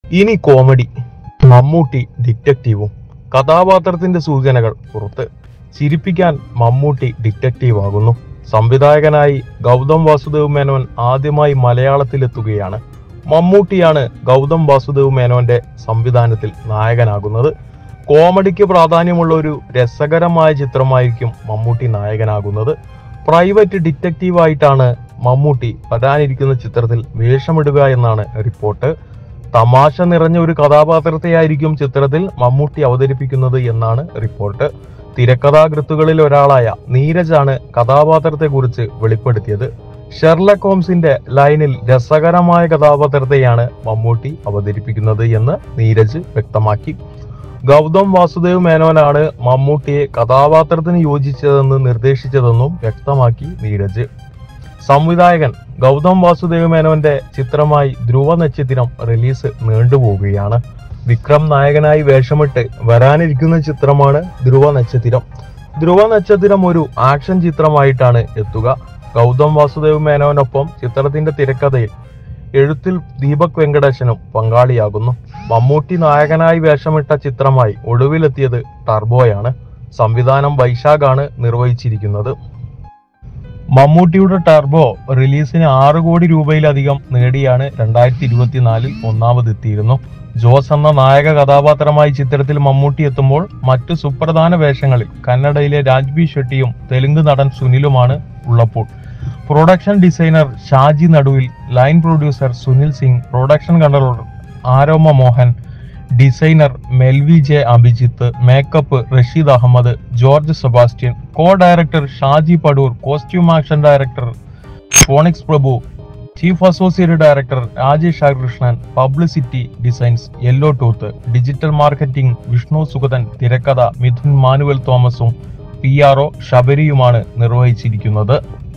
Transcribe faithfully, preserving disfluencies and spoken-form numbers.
ഇനി കോമഡി. മമ്മൂട്ടി ഡിറ്റക്റ്റീവും. കഥാപാത്രത്തിന്റെ സൂചനകൾ പുറത്ത്. ചിരിപ്പിക്കാൻ മമ്മൂട്ടി ഡിറ്റക്റ്റീവ് ആകുന്നു. സംവിധായകനായി ഗൗതം വാസുദേവ് മേനോൻ ആദ്യമായി മലയാളത്തിലെത്തുകയാണ്. മമ്മൂട്ടിയാണ് ഗൗതം വാസുദേവ് മേനോന്റെ സംവിധാനത്തിൽ നായകനാകുന്നത്. കോമഡിക്ക് പ്രാധാന്യമുള്ള ഒരു രസകരമായ ചിത്രമായിരിക്കും മമ്മൂട്ടി നായകനാകുന്നത്. പ്രൈവറ്റ് ഡിറ്റക്റ്റീവായിട്ടാണ് മമ്മൂട്ടി വരാനിരിക്കുന്ന ചിത്രത്തിൽ വേഷമിടുക എന്നാണ് റിപ്പോർട്ട്. തമാശ നിറഞ്ഞ ഒരു കഥാപാത്രത്തെയായിരിക്കും ചിത്രത്തിൽ മമ്മൂട്ടി അവതരിപ്പിക്കുന്നത് എന്നാണ് റിപ്പോർട്ട്. തിരക്കഥാകൃത്തുകളിൽ ഒരാളായ നീരജാണ് കഥാപാത്രത്തെ കുറിച്ച് വെളിപ്പെടുത്തിയത്. ഷെർലക് ഹോംസിന്റെ ലൈനിൽ രസകരമായ കഥാപാത്രത്തെയാണ് മമ്മൂട്ടി അവതരിപ്പിക്കുന്നത് എന്ന് നീരജ് വ്യക്തമാക്കി. ഗൗതം വാസുദേവ് മേനോനാണ് മമ്മൂട്ടിയെ കഥാപാത്രത്തിന് യോജിച്ചതെന്ന് നിർദ്ദേശിച്ചതെന്നും വ്യക്തമാക്കി നീരജ്. സംവിധായകൻ ഗൗതം വാസുദേവ് മേനോന്റെ ചിത്രമായി ധ്രുവ നക്ഷത്രം റിലീസ് നീണ്ടുപോവുകയാണ്. വിക്രം നായകനായി വേഷമിട്ട് വരാനിരിക്കുന്ന ചിത്രമാണ് ധ്രുവ നക്ഷത്രം. ധ്രുവ നക്ഷത്രം ഒരു ആക്ഷൻ ചിത്രമായിട്ടാണ് എത്തുക. ഗൗതം വാസുദേവ് മേനോനൊപ്പം ചിത്രത്തിന്റെ തിരക്കഥയിൽ എഴുത്തിൽ ദീപക് വെങ്കടേശനും പങ്കാളിയാകുന്നു. മമ്മൂട്ടി നായകനായി വേഷമിട്ട ചിത്രമായി ഒടുവിലെത്തിയത് ടർബോയാണ്. സംവിധാനം വൈശാഖാണ് നിർവഹിച്ചിരിക്കുന്നത്. മമ്മൂട്ടിയുടെ ടർബോ റിലീസിന് ആറ് കോടി രൂപയിലധികം നേടിയാണ് രണ്ടായിരത്തി ഇരുപത്തിനാലിൽ ഒന്നാമതെത്തിയിരുന്നു. ജോസ് എന്ന നായക കഥാപാത്രമായി ചിത്രത്തിൽ മമ്മൂട്ടി എത്തുമ്പോൾ മറ്റു സുപ്രധാന വേഷങ്ങളിൽ കന്നഡയിലെ രാജ്ബി ഷെട്ടിയും തെലുങ്ക് നടൻ സുനിലുമാണ് ഉള്ളപ്പോൾ production designer Shaji Naduvil, line producer Sunil Singh, production controller Aroma Mohan, designer Melvy J Abhijith, makeup Rasheed Ahammed, George Sebastian, co director Shaji Padoor, costume action director Phoenix Prabhu, chief associate director Rajesh Krishnan, publicity designs Yellow Tooth, digital marketing Vishnu Sugathan, തിരക്കഥ മിഥുൻ മാനുവൽ തോമസും പി ആർ ഒ ശബരിയുമാണ് നിർവഹിച്ചിരിക്കുന്നത്.